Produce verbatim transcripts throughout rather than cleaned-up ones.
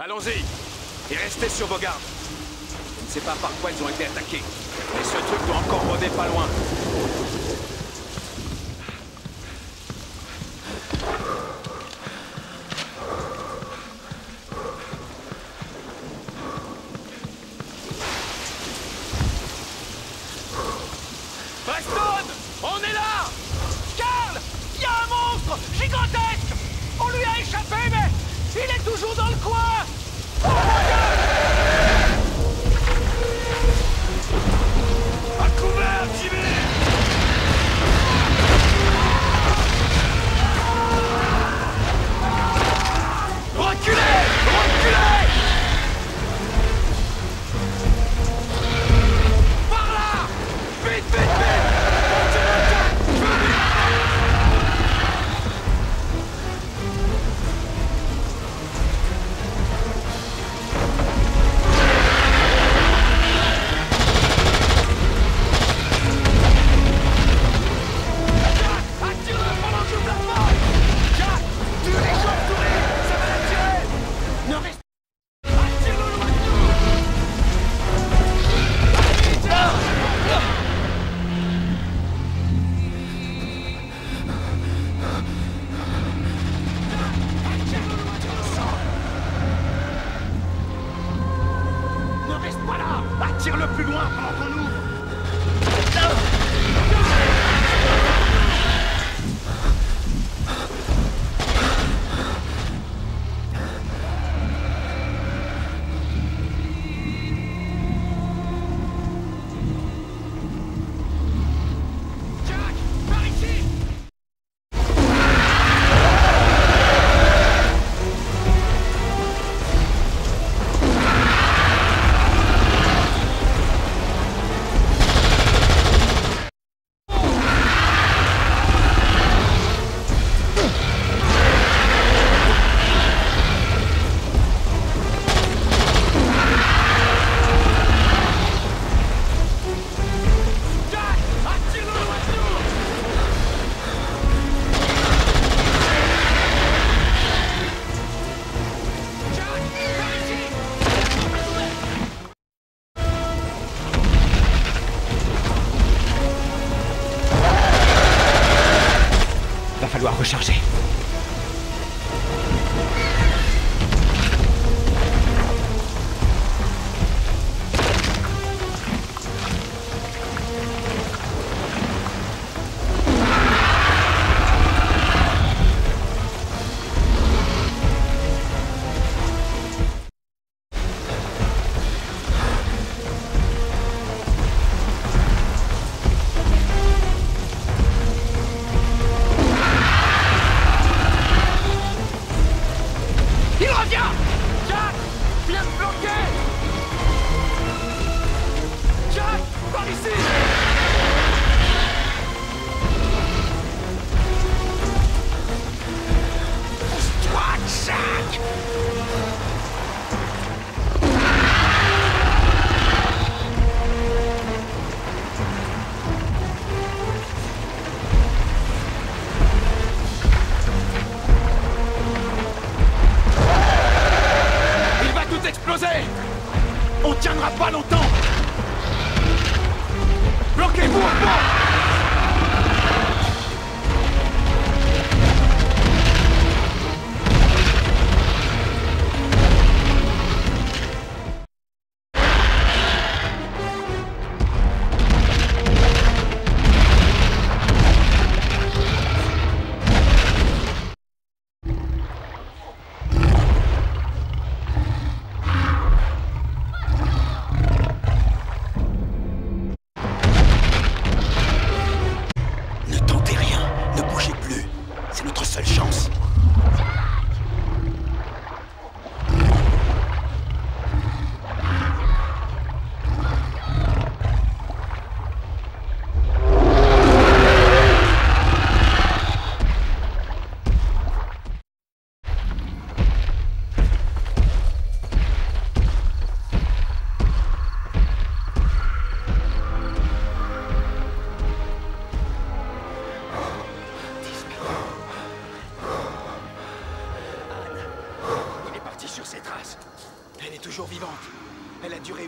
Allons-y. Et restez sur vos gardes. Je ne sais pas par quoi ils ont été attaqués, mais ce truc doit encore rôder pas loin. Preston! On est là! Carl! Il y a un monstre gigantesque! On lui a échappé, mais il est toujours dans le coin! Oh mon Dieu! À couvert, Jimmy! Reculez! Reculez! Par là! Vite, vite, vite! Tire-le plus loin pendant qu'on ouvre. Jack! Par ici! Va falloir recharger. Il revient! Jack! Viens me bloquer! Jack! Par ici! Toi, Jack! Il va tout exploser! On tiendra pas longtemps!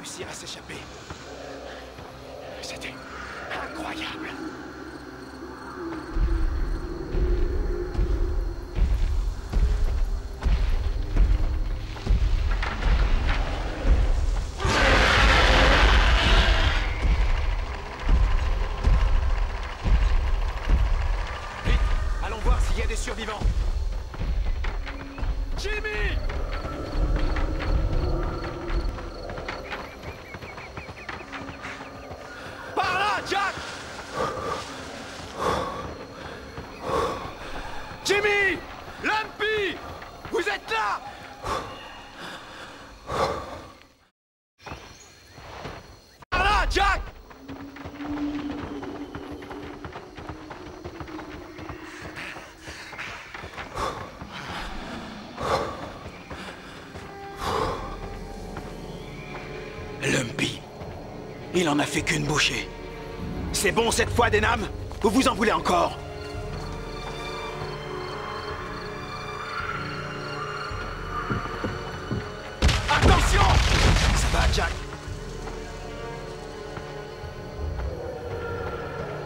réussir à s'échapper. C'était incroyable. Vite, allons voir s'il y a des survivants. Jimmy! Par là, Jack! Jimmy! Lumpy! Vous êtes là! Par là, Jack! Lumpy. Il en a fait qu'une bouchée. C'est bon cette fois, Denham? Ou vous en voulez encore? Attention! Ça va, Jack?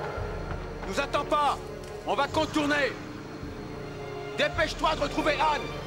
Nous attends pas! On va contourner! Dépêche-toi de retrouver Anne!